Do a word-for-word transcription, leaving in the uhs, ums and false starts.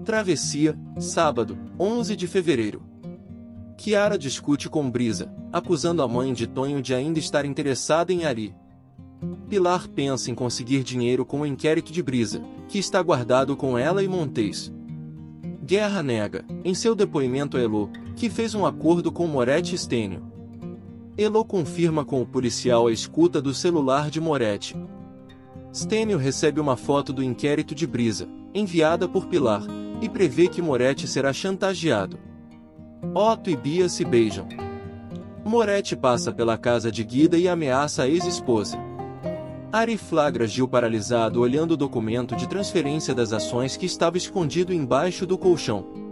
Travessia, sábado, onze de fevereiro. Kiara discute com Brisa, acusando a mãe de Tonho de ainda estar interessada em Ari. Pilar pensa em conseguir dinheiro com o inquérito de Brisa, que está guardado com ela e Montes. Guerra nega, em seu depoimento a Elo, que fez um acordo com Moretti e Stênio. Elo confirma com o policial a escuta do celular de Moretti. Stênio recebe uma foto do inquérito de Brisa, enviada por Pilar, e prevê que Moretti será chantageado. Otto e Bia se beijam. Moretti passa pela casa de Guida e ameaça a ex-esposa. Ari flagra Gil paralisado olhando o documento de transferência das ações que estava escondido embaixo do colchão.